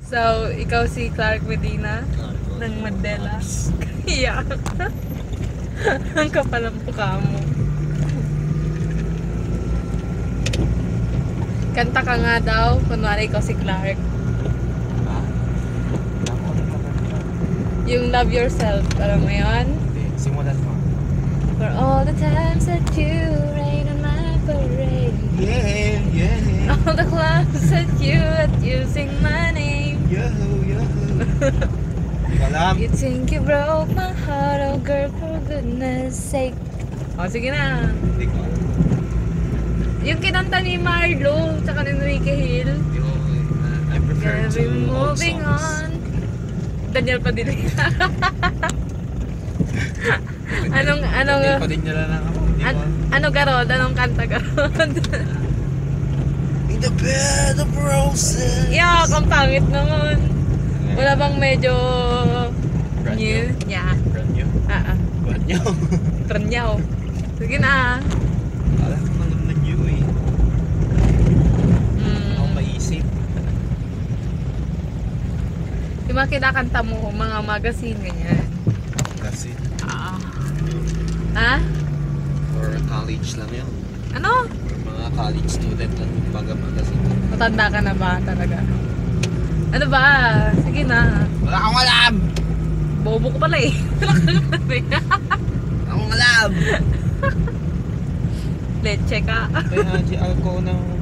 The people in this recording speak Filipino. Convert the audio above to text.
So, ikaw si Clark Medina ng Mandela. Iyak. Ang kapal ang mukha mo. Kanta ka nga daw, kunwari ikaw si Clark. Yung Love Yourself, alam mo yun? Simulan mo. For all the times that you rain on my parade. Yeah, yeah. All the clowns that you had using my name. Yahoo, yahoo. Hindi ko alam. You think you broke my heart, oh girl, for goodness sake. O, sige na. Hindi ko alam. Yung kinanta ni Marlo, tsaka ni Enrique Hill. I prefer to We're old moving songs. on. Daniel Padilla. Anong Hindi pa din nila lang ako. Hindi ko alam. ano garod? Anong kanta garod? In the bed of roses. Yeah, ang pangit naman. Wala bang medyo Brand new? new? Yeah. Brand new? Brand new? Tranyaw. Sige na. Alam ko naman na new eh. Ako maisip. Yung mga kinakanta mo, mga magazine, ganyan. Kasi, Ha? or college lang yun. Ano? Or mga college student lang yung magazine. Matanda ka na ba talaga? Ano ba? Sige na. Wala akong alam! Bobo ko pala eh. Wala akong alam! Leche ka. Kaya Haji Alco ng